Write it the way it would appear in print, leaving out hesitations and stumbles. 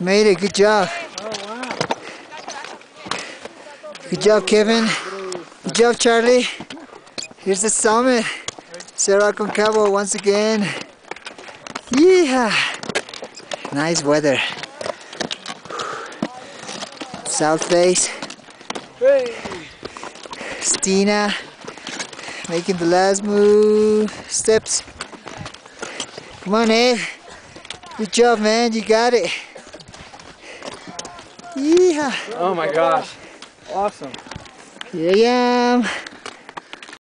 Made it. Good job. Oh, wow. Good job, Kevin. Good job, Charlie. Here's the summit. Cerro Aconcagua once again. Yeah. Nice weather. South face. Hey. Stina making the last move. Steps. Come on, Ed. Good job, man. You got it. Yeah. Oh my gosh. Awesome. Here I am.